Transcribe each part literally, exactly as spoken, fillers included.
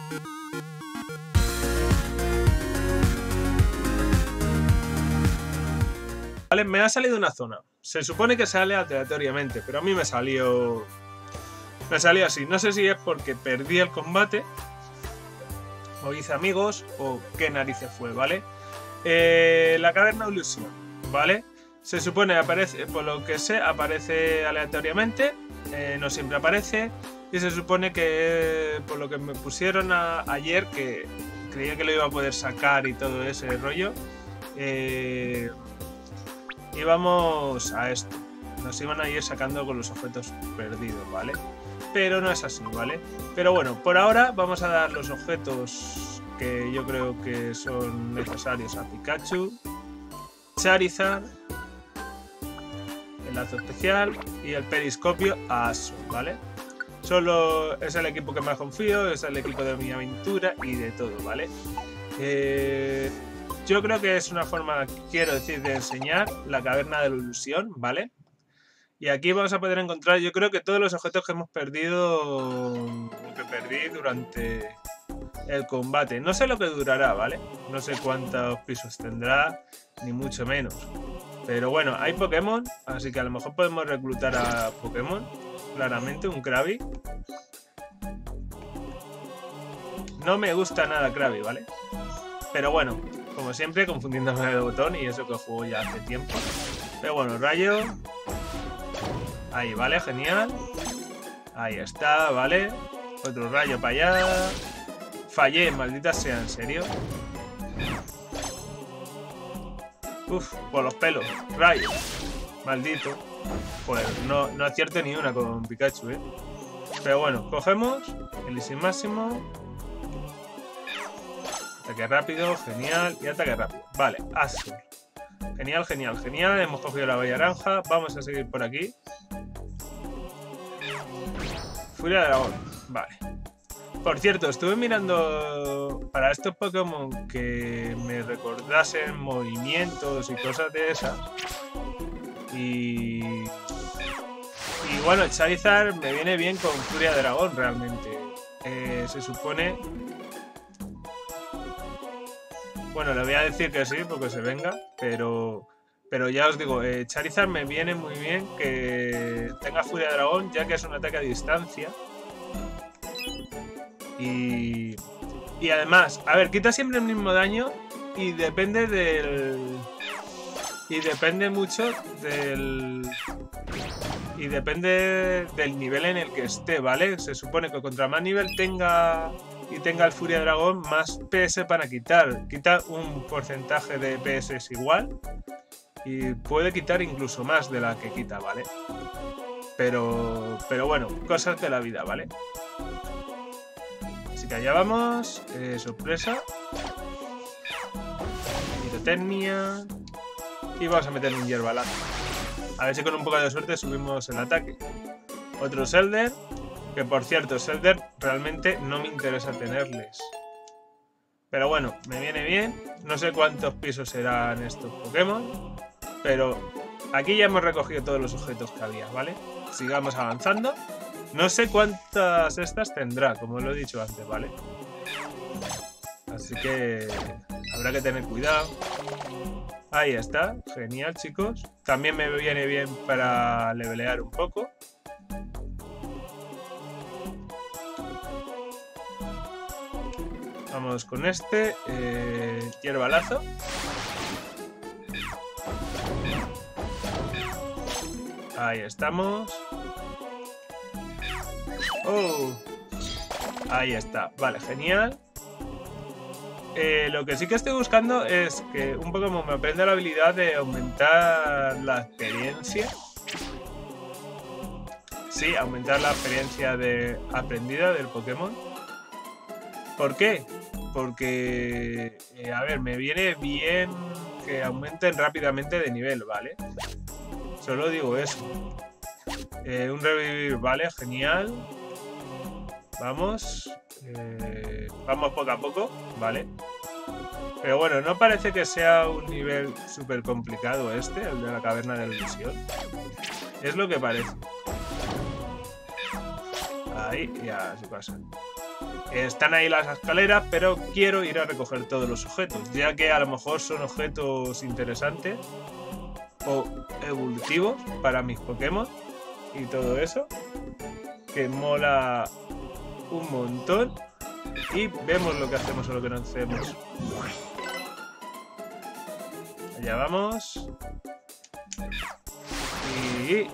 Vale, me ha salido una zona. Se supone que sale aleatoriamente, pero a mí me salió... Me salió así. No sé si es porque perdí el combate, o hice amigos, o qué narices fue, ¿vale? Eh, la caverna de ilusión, ¿vale? Se supone, aparece, por lo que sé, aparece aleatoriamente. Eh, no siempre aparece. Y se supone que, por lo que me pusieron a, ayer, que creía que lo iba a poder sacar y todo ese rollo, eh... íbamos a esto. Nos iban a ir sacando con los objetos perdidos, ¿vale? Pero no es así, ¿vale? Pero bueno, por ahora vamos a dar los objetos que yo creo que son necesarios a Pikachu, Charizard, el lazo especial y el periscopio a Aso, ¿vale? Solo es el equipo que más confío, es el equipo de mi aventura y de todo, ¿vale? Eh... Yo creo que es una forma, quiero decir, de enseñar la caverna de la ilusión, ¿vale? Y aquí vamos a poder encontrar, yo creo que todos los objetos que hemos perdido, que perdí durante el combate. No sé lo que durará, ¿vale? No sé cuántos pisos tendrá, ni mucho menos. Pero bueno, hay Pokémon, así que a lo mejor podemos reclutar a Pokémon, claramente, un Krabby. No me gusta nada Krabby, ¿vale? Pero bueno, como siempre, confundiéndome de botón y eso que juego ya hace tiempo. Pero bueno, rayo. Ahí, vale, genial. Ahí está, vale. Otro rayo para allá. Fallé, maldita sea, en serio. Uf, por los pelos. Rayo. Maldito. Pues no, no acierto ni una con Pikachu, ¿eh? Pero bueno, cogemos el Easy máximo. Ataque rápido, genial. Y ataque rápido. Vale, Azul. Genial, genial, genial. Hemos cogido la valla naranja. Vamos a seguir por aquí. Furia de dragón. Vale. Por cierto, estuve mirando para estos Pokémon que me recordasen movimientos y cosas de esas. Y... Y bueno, Charizard me viene bien con Furia de dragón, realmente. Eh, se supone... Bueno, le voy a decir que sí, porque se venga, pero, pero ya os digo, eh, Charizard me viene muy bien que tenga Furia de Dragón, ya que es un ataque a distancia. Y, y además, a ver, quita siempre el mismo daño y depende del... Y depende mucho del... Y depende del nivel en el que esté, ¿vale? Se supone que contra más nivel tenga... y tenga el Furia Dragón, más P S para quitar. Quita un porcentaje de P S igual y puede quitar incluso más de la que quita, ¿vale? Pero, pero bueno, cosas de la vida, ¿vale? Así que allá vamos. Eh, sorpresa. Pirotecnia. Y vamos a meter un hierbalazo. A ver si con un poco de suerte subimos el ataque. Otro Shellder. Que por cierto, Shellder realmente no me interesa tenerles. Pero bueno, me viene bien. No sé cuántos pisos serán estos Pokémon. Pero aquí ya hemos recogido todos los objetos que había, ¿vale? Sigamos avanzando. No sé cuántas estas tendrá, como lo he dicho antes, ¿vale? Así que habrá que tener cuidado. Ahí está. Genial, chicos. También me viene bien para levelear un poco. Vamos con este, eh, hierbalazo. Ahí estamos. Oh, ahí está. Vale, genial. Eh, lo que sí que estoy buscando es que un Pokémon me aprenda la habilidad de aumentar la experiencia. Sí, aumentar la experiencia de aprendida del Pokémon. ¿Por qué? Porque, eh, a ver, me viene bien que aumenten rápidamente de nivel, ¿vale? Solo digo eso. Eh, un revivir, ¿vale? Genial. Vamos. Eh, vamos poco a poco, ¿vale? Pero bueno, no parece que sea un nivel súper complicado este, el de la caverna de la ilusión. Es lo que parece. Ahí, ya se pasa. están ahí las escaleras, pero quiero ir a recoger todos los objetos, ya que a lo mejor son objetos interesantes o evolutivos para mis Pokémon y todo eso, que mola un montón. Y vemos lo que hacemos o lo que no hacemos. Allá vamos. Y...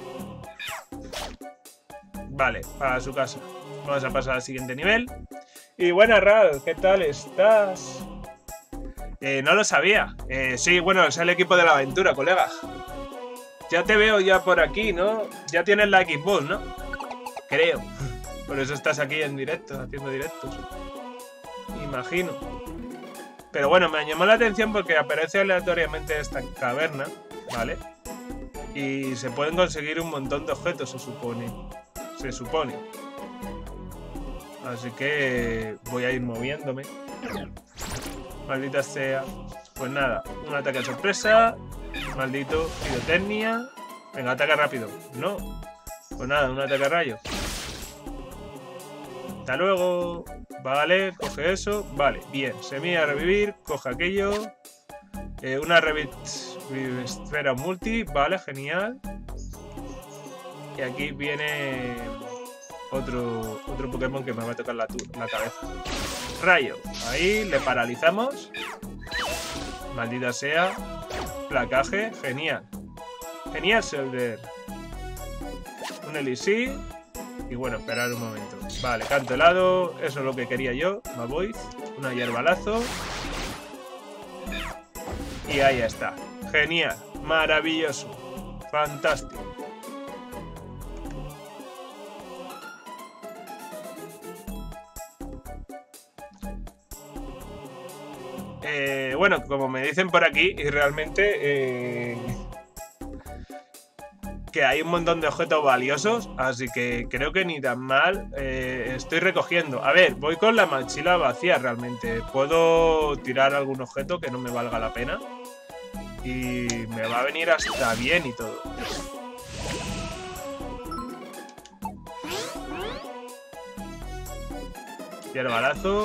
vale, para su casa. Vamos a pasar al siguiente nivel. Y buena, Ral, ¿qué tal estás? Eh, no lo sabía. Eh, sí, bueno, es el equipo de la aventura, colega. Ya te veo ya por aquí, ¿no? Ya tienes la Xbox, ¿no? Creo. Por eso estás aquí en directo, haciendo directos. Imagino. Pero bueno, me llamó la atención porque aparece aleatoriamente esta caverna, ¿vale? Y se pueden conseguir un montón de objetos, se supone. Se supone. Así que voy a ir moviéndome. Maldita sea. Pues nada, un ataque sorpresa. Maldito pirotecnia. Venga, ataca rápido. No. Pues nada, un ataque a rayo. Hasta luego. Vale, coge eso. Vale, bien. Semilla a revivir. Coge aquello. Eh, una esfera multi. Vale, genial. Y aquí viene otro, otro Pokémon que me va a tocar la, la cabeza. Rayo. Ahí, le paralizamos. Maldita sea. Placaje. Genial. Genial, Solder. Un elixir. Y bueno, esperar un momento. Vale, canto helado. Eso es lo que quería yo. Me voy. Una hierbalazo. Y ahí está. Genial. Maravilloso. Fantástico. Eh, bueno, como me dicen por aquí, y realmente... Eh... que hay un montón de objetos valiosos, así que creo que ni tan mal eh, estoy recogiendo. A ver, voy con la mochila vacía realmente. Puedo tirar algún objeto que no me valga la pena y me va a venir hasta bien y todo. Hierbalazo.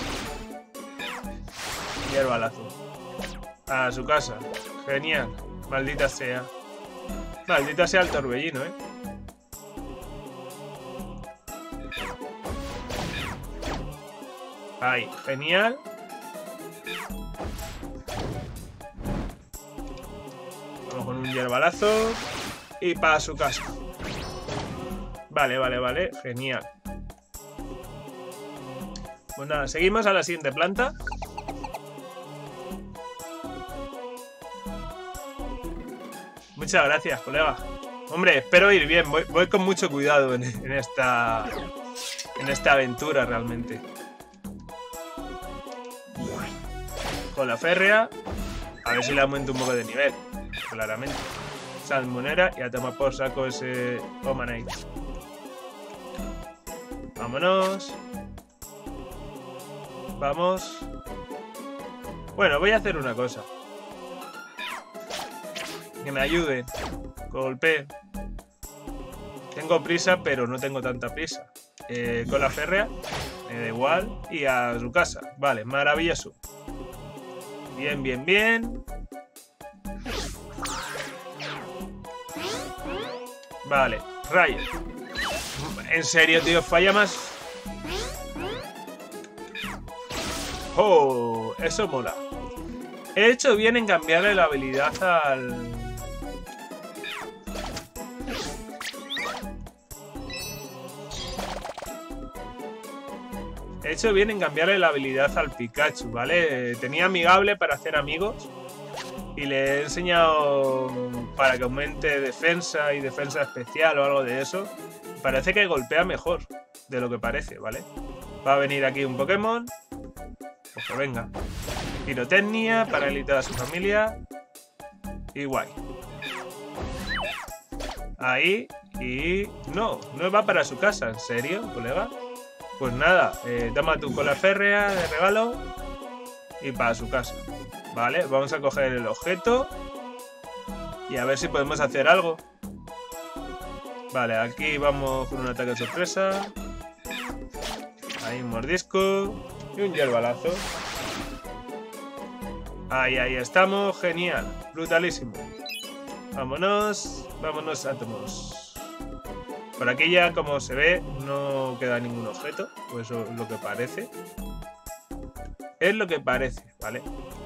Hierbalazo. A su casa. Genial. Maldita sea. Maldita sea el torbellino, ¿eh? Ahí, genial. Vamos con un hierbalazo. Y para su casa. Vale, vale, vale. Genial. Pues nada, seguimos a la siguiente planta. Muchas gracias, colega. Hombre, espero ir bien. Voy, voy con mucho cuidado en, en esta en esta aventura realmente. Con la férrea. A ver si le aumento un poco de nivel. Claramente. Salmonera y a tomar por saco ese Omanite. Vámonos. Vamos. Bueno, voy a hacer una cosa. Que me ayude. Golpe. Tengo prisa, pero no tengo tanta prisa. Eh, con la férrea. Me da igual. Y a su casa. Vale, maravilloso. Bien, bien, bien. Vale, rayo. En serio, tío, falla más. Oh, eso mola. He hecho bien en cambiarle la habilidad al... He hecho bien en cambiarle la habilidad al Pikachu, ¿vale? Tenía amigable para hacer amigos y le he enseñado para que aumente defensa y defensa especial o algo de eso. Parece que golpea mejor de lo que parece, ¿vale? Va a venir aquí un Pokémon. Pues que venga. Pirotecnia, paraliza a su familia. Y guay. Ahí. Y... No, no va para su casa, ¿en serio, colega? Pues nada, eh, toma tu cola férrea de regalo y para su casa. Vale, vamos a coger el objeto y a ver si podemos hacer algo. Vale, aquí vamos con un ataque de sorpresa. Ahí un mordisco y un hierbalazo. Ahí, ahí estamos. Genial. Brutalísimo. Vámonos. Vámonos, átomos. Por aquí ya, como se ve, no queda ningún objeto. Pues eso es lo que parece. Es lo que parece, ¿vale?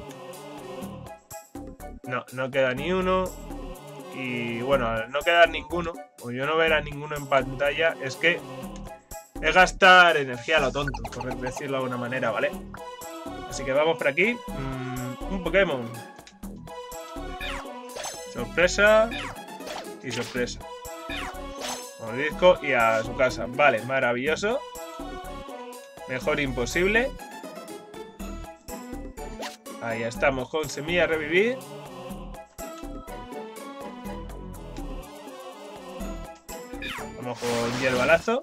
No, no queda ni uno. Y bueno, al no quedar ninguno, o yo no ver a ninguno en pantalla, es que es gastar energía a lo tonto, por decirlo de alguna manera, ¿vale? Así que vamos por aquí. Mm, un Pokémon. Sorpresa. Y sorpresa. Mordisco y a su casa. Vale, maravilloso. Mejor imposible. Ahí estamos con semilla revivir. Vamos con hierbalazo.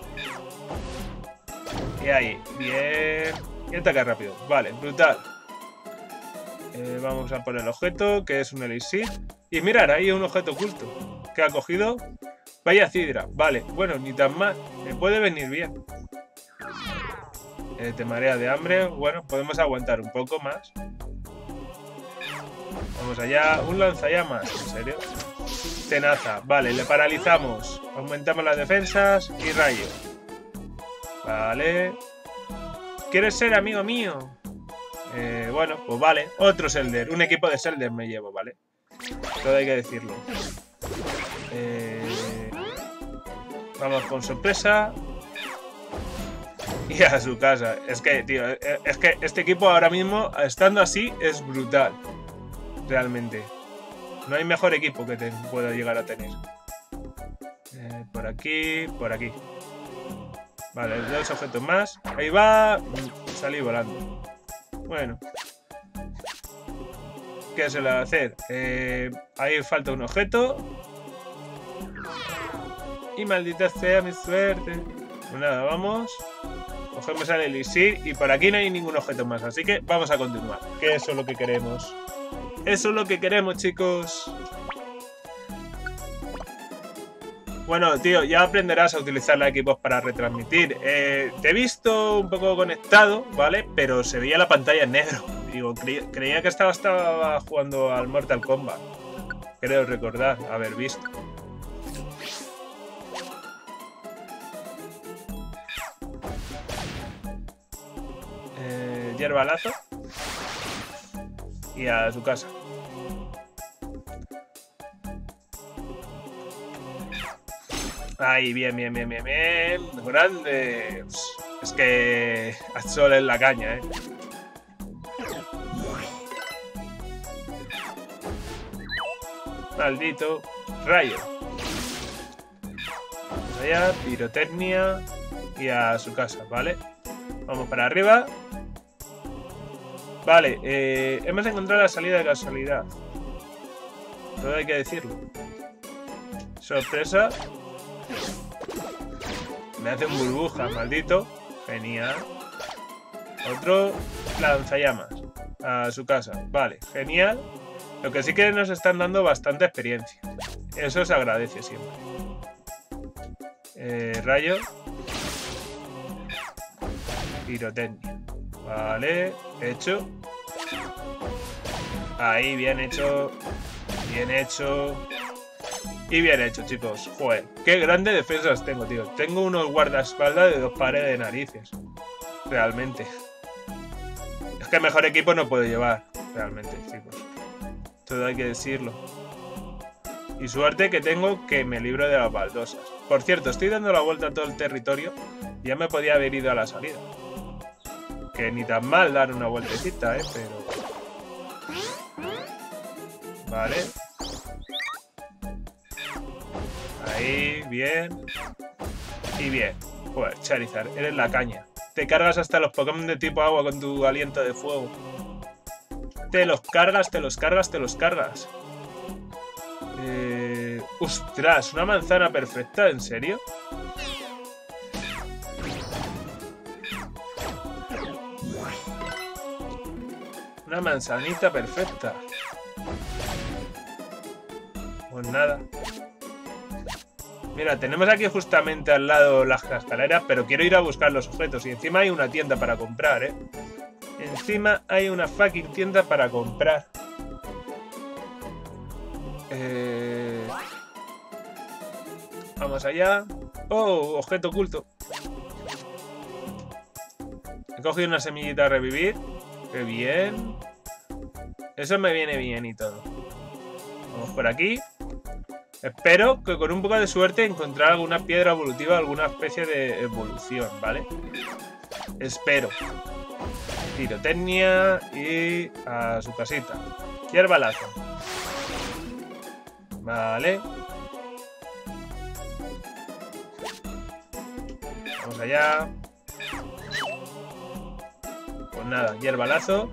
Y ahí, bien. Y ataca rápido. Vale, brutal. Eh, vamos a por el objeto, que es un elixir. Y mirad, ahí hay un objeto oculto. Que ha cogido. Vaya cidra. Vale, bueno, ni tan mal. Me puede venir bien. Eh, te marea de hambre. Bueno, podemos aguantar un poco más. Vamos allá. Un lanzallamas. ¿En serio? Tenaza. Vale, le paralizamos. Aumentamos las defensas y rayo. Vale. ¿Quieres ser amigo mío? Eh, bueno, pues vale. Otro Selder. Un equipo de Selder me llevo, ¿vale? Todo hay que decirlo. Eh, vamos con sorpresa. Y a su casa. Es que, tío, es que este equipo ahora mismo, estando así, es brutal. Realmente. No hay mejor equipo que te pueda llegar a tener. Eh, por aquí, por aquí. Vale, dos objetos más. Ahí va. Salí volando. Bueno. ¿Qué se le va a hacer? Eh, ahí falta un objeto. Y maldita sea mi suerte. Pues nada, vamos. Cogemos el elixir y por aquí no hay ningún objeto más. Así que vamos a continuar. Que eso es lo que queremos. Eso es lo que queremos, chicos. Bueno, tío, ya aprenderás a utilizar los equipos para retransmitir. Eh, te he visto un poco conectado, ¿vale? Pero se veía la pantalla en negro. Digo, cre creía que estaba, estaba jugando al Mortal Kombat. Creo recordar haber visto. Eh, hierbalazo. Y a su casa. Ahí, bien, bien, bien, bien, bien. Grande. Es que Axol es la caña, ¿eh? Maldito. Rayo. Vamos allá. Pirotecnia. Y a su casa, ¿vale? Vamos para arriba. Vale, eh, hemos encontrado la salida de casualidad. Todo hay que decirlo. Sorpresa. Me hace un burbuja, maldito. Genial. Otro lanzallamas. A su casa. Vale, genial. Lo que sí que nos están dando bastante experiencia. Eso se agradece siempre. Eh, rayo. Pirotecnia. Vale, hecho. Ahí, bien hecho. Bien hecho. Y bien hecho, chicos. Joder, qué grandes defensas tengo, tío. Tengo unos guardaespaldas de dos pares de narices. Realmente. Es que mejor equipo no puedo llevar. Realmente, chicos. Todo hay que decirlo. Y suerte que tengo que me libro de las baldosas. Por cierto, estoy dando la vuelta a todo el territorio. Ya me podía haber ido a la salida. Que ni tan mal dar una vueltecita, ¿eh? Pero... Vale. Ahí, bien. Y bien. Joder, Charizard, eres la caña. Te cargas hasta los Pokémon de tipo agua con tu aliento de fuego. Te los cargas, te los cargas, te los cargas. Eh... ¡Ostras! Una manzana perfecta, ¿en serio? Una manzanita perfecta. Pues nada. Mira, tenemos aquí justamente al lado las escaleras, pero quiero ir a buscar los objetos. Y encima hay una tienda para comprar, ¿eh? Encima hay una fucking tienda para comprar. Eh... Vamos allá. ¡Oh! Objeto oculto. He cogido una semillita a revivir. ¡Qué bien! Eso me viene bien y todo. Vamos por aquí. Espero que con un poco de suerte encontrar alguna piedra evolutiva, alguna especie de evolución, ¿vale? Espero. Pirotecnia y a su casita. Hierbalazo. Vale. Vamos allá. Pues nada, hierbalazo.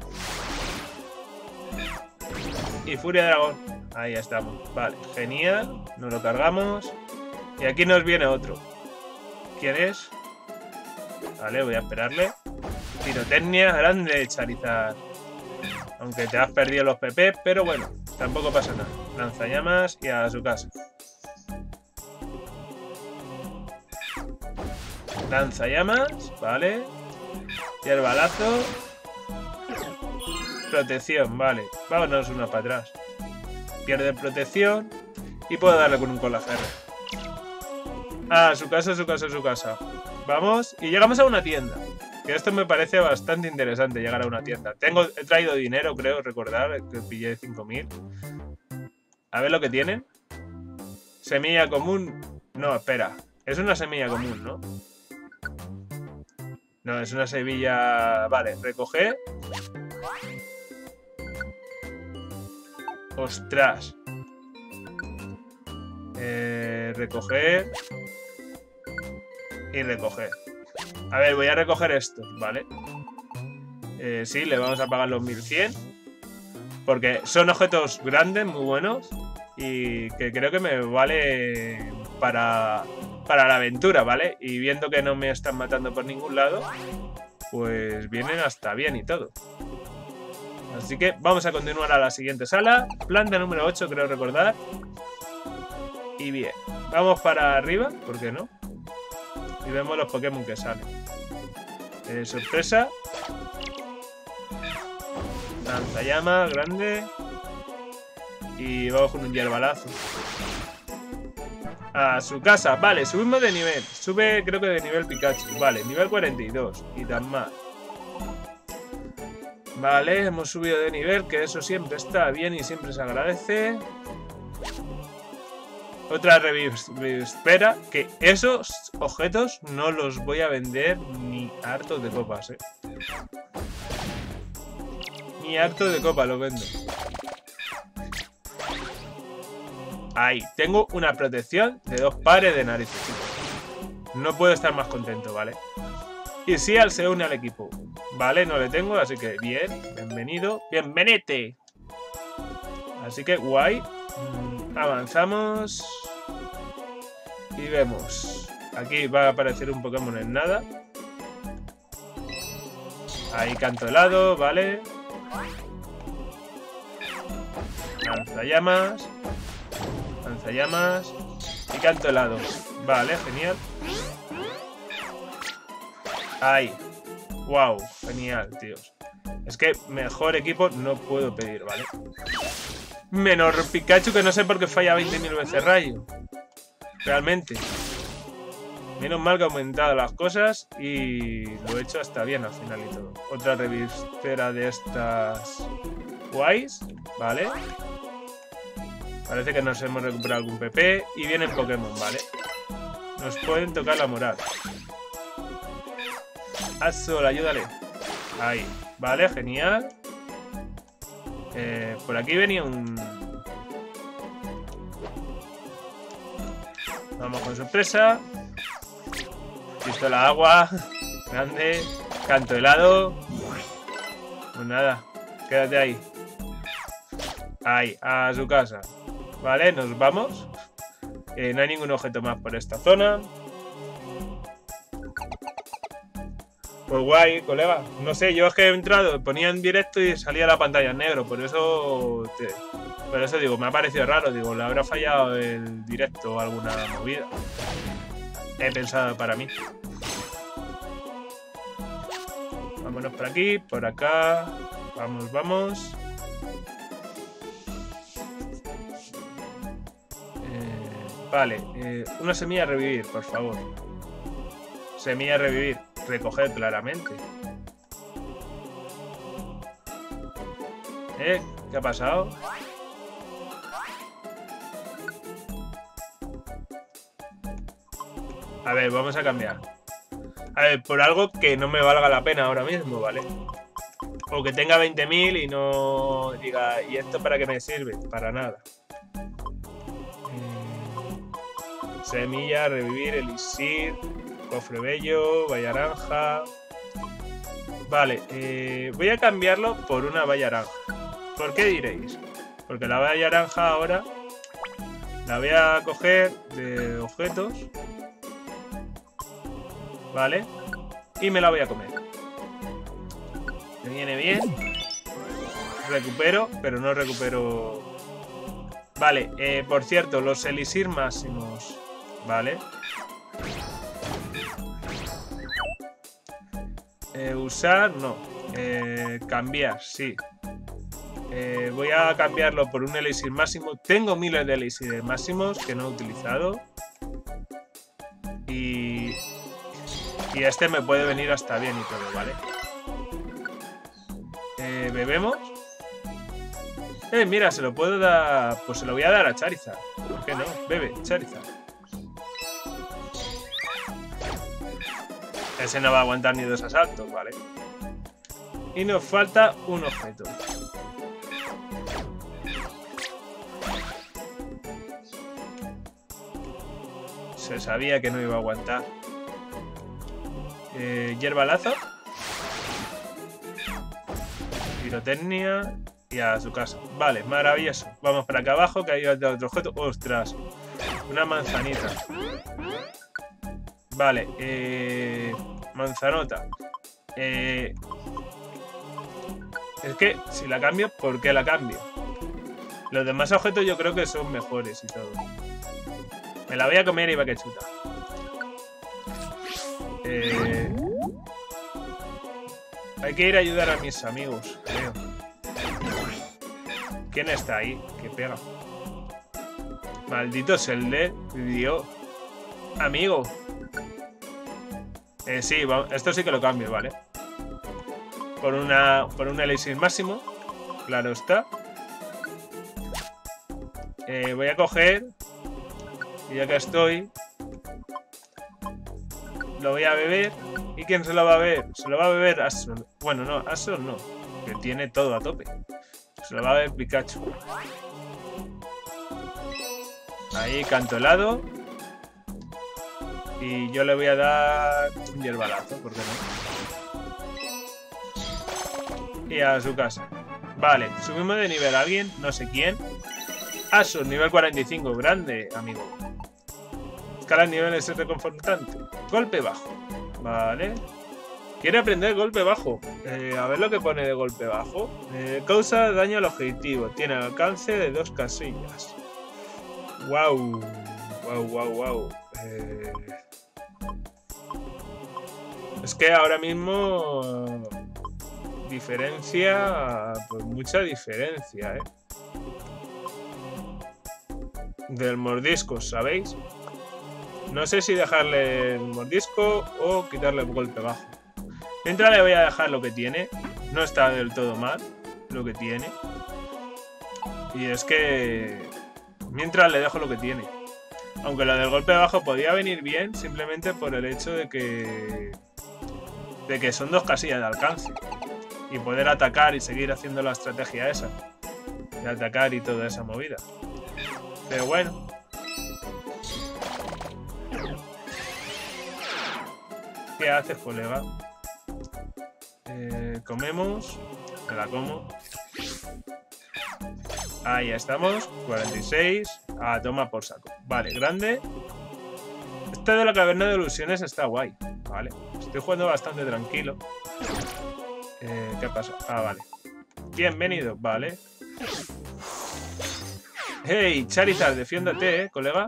Y furia dragón. Ahí estamos. Vale, genial. Nos lo cargamos. Y aquí nos viene otro. ¿Quién es? Vale, voy a esperarle. Pirotecnia grande, Charizard. Aunque te has perdido los P P, pero bueno, tampoco pasa nada. Lanzallamas y a su casa. Lanzallamas, vale. Hierbalazo. Protección, vale. Vámonos una para atrás. Pierde protección. Y puedo darle con un colajerre. Ah, su casa, su casa, su casa. Vamos. Y llegamos a una tienda. Que esto me parece bastante interesante, llegar a una tienda. Tengo, he traído dinero, creo, recordar, que pillé cinco mil. A ver lo que tienen. Semilla común. No, espera. Es una semilla común, ¿no? No, es una semilla... Vale, recoger. Ostras. Eh, recoger. Y recoger. A ver, voy a recoger estos, ¿vale? Eh, sí, le vamos a pagar los mil cien. Porque son objetos grandes, muy buenos. Y que creo que me vale para, para la aventura, ¿vale? Y viendo que no me están matando por ningún lado, pues vienen hasta bien y todo. Así que vamos a continuar a la siguiente sala. Planta número ocho, creo recordar. Y bien, vamos para arriba, ¿por qué no? Y vemos los Pokémon que salen. Eh, sorpresa. Lanzallamas, grande. Y vamos con un hierbalazo. A su casa. Vale, subimos de nivel. Sube, creo que de nivel Pikachu. Vale, nivel cuarenta y dos. Y tan mal. Vale, hemos subido de nivel, que eso siempre está bien y siempre se agradece. Otra revispera, que esos objetos no los voy a vender ni hartos de copas, eh. Ni harto de copa los vendo. Ahí, tengo una protección de dos pares de narices, chicos. No puedo estar más contento, ¿vale? Y Seal se une al equipo. Vale, no le tengo, así que bien, bienvenido. ¡Bienvenete! Así que guay. Avanzamos. Y vemos. Aquí va a aparecer un Pokémon en nada. Ahí canto helado, vale. Lanzallamas. Lanzallamas. Y canto helado. Vale, genial. Ahí. Wow, genial, tíos. Es que mejor equipo no puedo pedir, ¿vale? Menor Pikachu, que no sé por qué falla veinte mil veces rayo. Realmente. Menos mal que ha aumentado las cosas y lo he hecho hasta bien al final y todo. Otra revistera de estas guays, ¿vale? Parece que nos hemos recuperado algún P P y vienen Pokémon, ¿vale? Nos pueden tocar la moral. Azul, ayúdale. Ahí, vale, genial. Eh, por aquí venía un... Vamos con sorpresa. Pistola agua. Grande. Canto helado. Pues nada, quédate ahí. Ahí, a su casa. Vale, nos vamos. Eh, no hay ningún objeto más por esta zona. Pues guay, colega. No sé, yo es que he entrado, ponía en directo y salía la pantalla en negro. Por eso, te, por eso digo, me ha parecido raro. Digo, le habrá fallado el directo o alguna movida. He pensado para mí. Vámonos por aquí, por acá. Vamos, vamos. Eh, vale, eh, una semilla a revivir, por favor. Semilla a revivir. Recoger claramente. ¿Eh? ¿Qué ha pasado? A ver, vamos a cambiar. A ver, por algo que no me valga la pena ahora mismo, ¿vale? O que tenga veinte mil y no diga, ¿y esto para qué me sirve? Para nada. Eh, semilla, revivir, elixir, cofre bello, valla naranja. Vale, eh, voy a cambiarlo por una valla naranja. ¿Por qué diréis? Porque la valla naranja ahora la voy a coger de objetos. Vale. Y me la voy a comer. Me viene bien. Recupero, pero no recupero... Vale, eh, por cierto, los elixir máximos. Vale. Eh, usar, no. Eh, cambiar, sí. Eh, voy a cambiarlo por un elixir máximo. Tengo miles de elixires máximos que no he utilizado. Y... Y este me puede venir hasta bien y todo, ¿vale? Eh, ¿Bebemos? Eh, mira, se lo puedo dar... Pues se lo voy a dar a Charizard. ¿Por qué no? Bebe, Charizard. Ese no va a aguantar ni dos asaltos, ¿vale? Y nos falta un objeto. Se sabía que no iba a aguantar. Eh, hierba lazo. Pirotecnia. Y a su casa. Vale, maravilloso. Vamos para acá abajo que hay otro objeto. ¡Ostras! Una manzanita. Vale, eh, manzanota. Eh, es que si la cambio, ¿por qué la cambio? Los demás objetos yo creo que son mejores y todo. Me la voy a comer y va que chuta. Eh, hay que ir a ayudar a mis amigos, creo. ¿Quién está ahí? Que pega. Maldito Zelda, Dios. Amigo. Eh, sí, esto sí que lo cambio, ¿vale? Por una por un elixir máximo. Claro está. Eh, voy a coger. Y ya que estoy, lo voy a beber. ¿Y quién se lo va a beber? Se lo va a beber Asor. Bueno, no, Asor no. Que tiene todo a tope. Se lo va a beber Pikachu. Ahí, canto helado. Y yo le voy a dar un hierbalazo, ¿por qué no? Y a su casa. Vale, subimos de nivel a alguien, no sé quién. Asor, nivel cuarenta y cinco, grande, amigo. Escala niveles es reconfortante. Golpe bajo. Vale. Quiere aprender golpe bajo. Eh, a ver lo que pone de golpe bajo. Eh, causa daño al objetivo. Tiene alcance de dos casillas. Wow. Wow, wow, wow. Eh... Es que ahora mismo... Diferencia... Pues mucha diferencia, ¿eh? Del mordisco, ¿sabéis? No sé si dejarle el mordisco o quitarle el golpe bajo. Mientras le voy a dejar lo que tiene. No está del todo mal lo que tiene. Y es que... Mientras le dejo lo que tiene. Aunque lo del golpe bajo podía venir bien simplemente por el hecho de que... De que son dos casillas de alcance. Y poder atacar y seguir haciendo la estrategia esa. De atacar y toda esa movida. Pero bueno. ¿Qué haces, colega? Eh, comemos. Me la como. Ahí estamos. cuarenta y seis. Ah, toma por saco. Vale, grande. Este de la caverna de ilusiones está guay. Vale. Estoy jugando bastante tranquilo. Eh, ¿Qué pasa? Ah, vale. Bienvenido, vale. Hey, Charizard, defiéndete, eh, colega.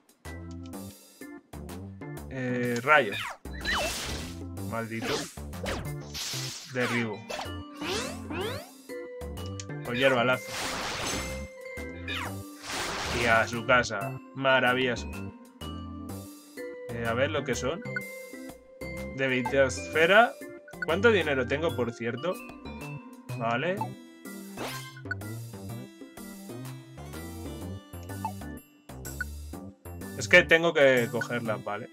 Eh, rayo. Maldito. Derribo. O hierbalazo. Y a su casa. Maravilloso. Eh, a ver lo que son. De Vitosfera. ¿Cuánto dinero tengo, por cierto? Vale. Es que tengo que cogerlas, vale.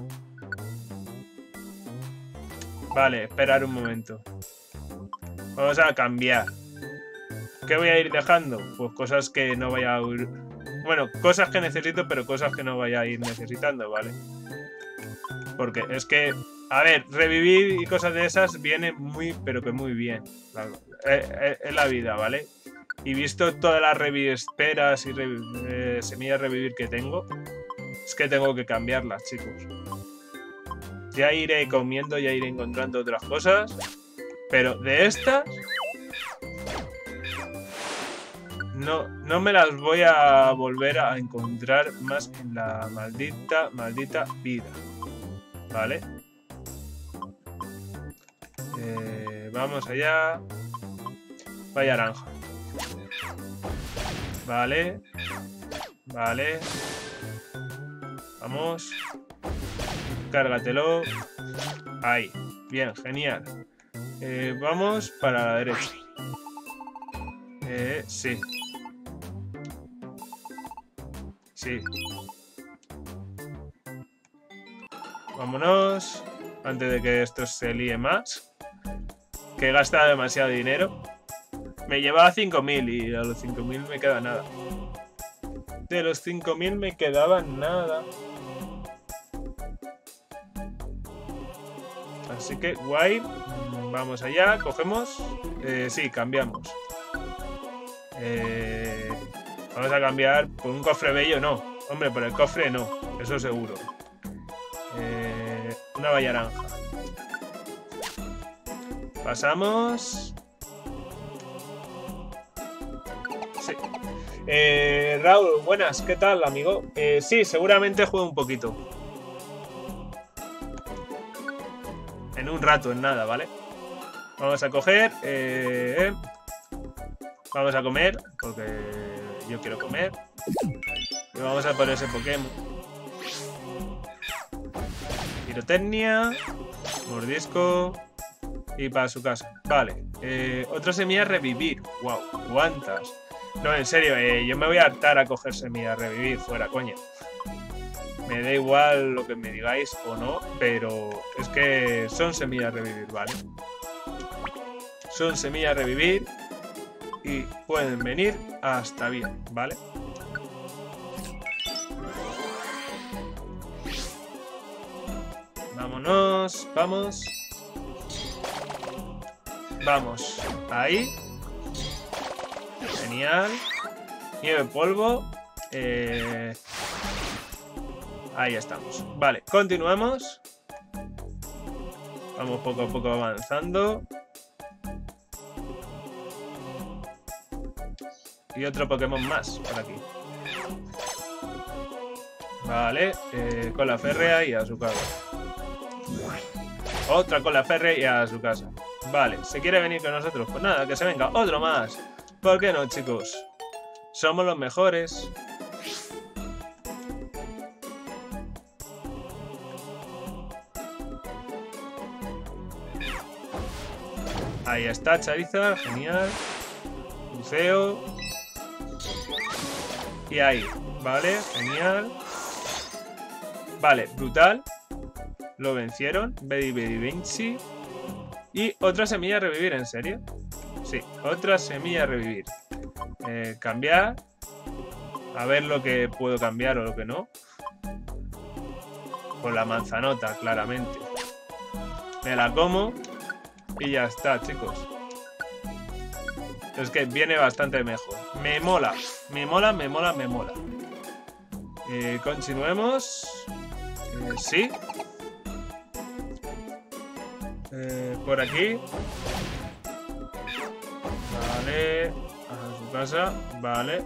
Vale, esperar un momento. Vamos a cambiar. ¿Qué voy a ir dejando? Pues cosas que no vaya a ir... Bueno, cosas que necesito, pero cosas que no vaya a ir necesitando, ¿vale? Porque es que... A ver, revivir y cosas de esas viene muy, pero que muy bien. Es la vida, ¿vale? Y visto todas las revivisperas y revi eh, semillas revivir que tengo, es que tengo que cambiarlas, chicos. Ya iré comiendo, ya iré encontrando otras cosas. Pero de estas... No, no me las voy a volver a encontrar más en la maldita, maldita vida. ¿Vale? Eh, vamos allá. Vaya naranja. Vale. Vale. Vamos. Cárgatelo. Ahí. Bien, genial. Eh, vamos para la derecha. Eh, sí. Sí. Vámonos. Antes de que esto se líe más. Que he gastado demasiado dinero. Me llevaba cinco mil y a los cinco mil me queda nada. De los cinco mil me quedaba nada. Así que guay. Vamos allá, cogemos. Eh, sí, cambiamos. Eh, vamos a cambiar por un cofre bello, no. Hombre, por el cofre no, eso seguro. Eh, una valla naranja. Pasamos. Sí. Eh, Raúl, buenas, ¿qué tal, amigo? Eh, sí, seguramente juego un poquito. En un rato, en nada, ¿vale? Vamos a coger. Eh, vamos a comer, porque yo quiero comer. Y vamos a por ese Pokémon. Pirotecnia. Mordisco. Y para su casa. Vale. Eh, otra semilla revivir. Wow, ¿cuántas? No, en serio, eh, yo me voy a hartar a coger semillas revivir. Fuera, coña. Me da igual lo que me digáis o no, pero es que son semillas revivir, ¿vale? Son semillas revivir y pueden venir hasta bien, ¿vale? Vámonos, vamos. Vamos, ahí. Genial. Nieve polvo. Eh... Ahí estamos. Vale, continuamos. Vamos poco a poco avanzando. Y otro Pokémon más por aquí. Vale, eh, cola férrea y a su casa. Otra cola férrea y a su casa. Vale, ¿se quiere venir con nosotros? Pues nada, que se venga otro más. ¿Por qué no, chicos? Somos los mejores. Ahí está, Charizard, genial. Buceo. Y ahí, vale, genial. Vale, brutal. Lo vencieron. Bedi Bedi Vinci. Y otra semilla revivir, ¿en serio? Sí, otra semilla revivir. Eh, cambiar. A ver lo que puedo cambiar o lo que no. Con la manzanota, claramente. Me la como. Y ya está, chicos. Es que viene bastante mejor. Me mola. Me mola, me mola, me mola. Eh, continuemos. Eh, sí. Eh, por aquí. Vale. A su casa. Vale.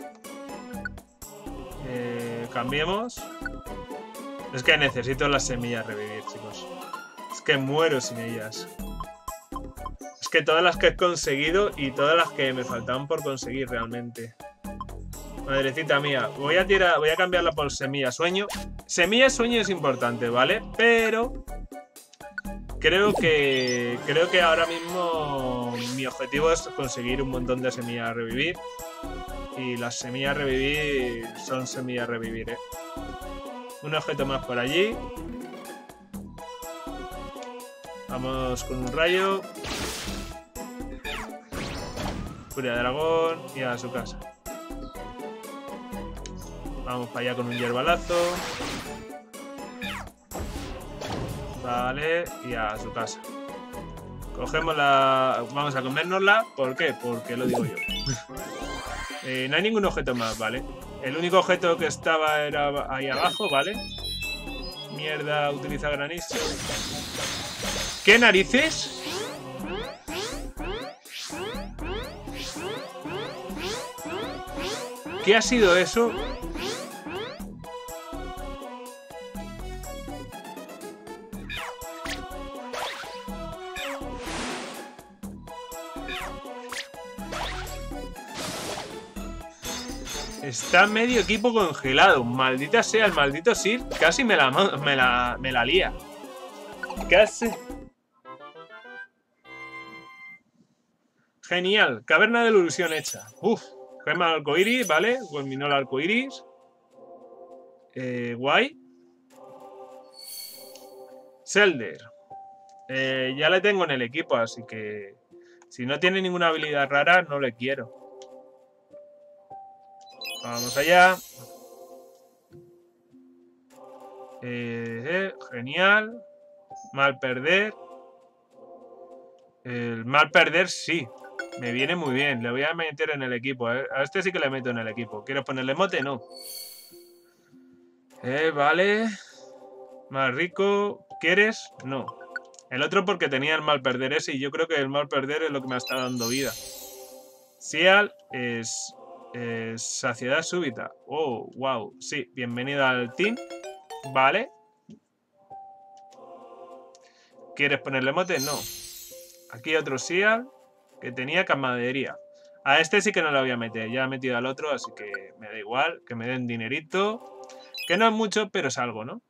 Eh, cambiemos. Es que necesito las semillas revivir, chicos. Es que muero sin ellas. Es que todas las que he conseguido y todas las que me faltaban por conseguir realmente. Madrecita mía, voy a tirar, voy a cambiarla por semilla sueño. Semilla sueño es importante, ¿vale? Pero creo que creo que ahora mismo mi objetivo es conseguir un montón de semillas a revivir. Y las semillas revivir son semillas revivir, ¿eh? Un objeto más por allí. Vamos con un rayo. Furia de dragón y a su casa. Vamos para allá con un hierbalazo. Vale, y a su casa. Cogemos la... Vamos a comérnosla. ¿Por qué? Porque lo digo yo. eh, no hay ningún objeto más, ¿vale? El único objeto que estaba era ahí abajo, ¿vale? Mierda, utiliza granizo. ¿Qué narices? ¿Qué ha sido eso? Está medio equipo congelado. Maldita sea, el maldito Sir casi me la, me la, me la lía. Casi. Genial. Caverna de la ilusión hecha. Uf. Gema del arcoiris, ¿vale? Culminó el arcoiris. Eh, guay. Zelder. Eh, ya le tengo en el equipo, así que si no tiene ninguna habilidad rara, no le quiero. Vamos allá. Eh, eh, genial. Mal perder. El mal perder, sí. Me viene muy bien. Le voy a meter en el equipo. ¿eh? A este sí que le meto en el equipo. ¿Quieres ponerle mote? No. Eh, vale. Más rico. ¿Quieres? No. El otro porque tenía el mal perder ese y yo creo que el mal perder es lo que me está dando vida. Cial es, es saciedad súbita. Oh, wow. Sí, bienvenida al team. Vale. ¿Quieres ponerle mote? No. Aquí otro Cial que tenía camaradería. A este sí que no lo voy a meter. Ya he metido al otro, así que me da igual. Que me den dinerito. Que no es mucho, pero es algo, ¿no?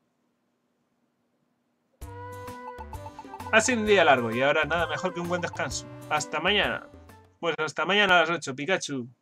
Ha sido un día largo y ahora nada mejor que un buen descanso. Hasta mañana. Pues hasta mañana a las ocho, Pikachu.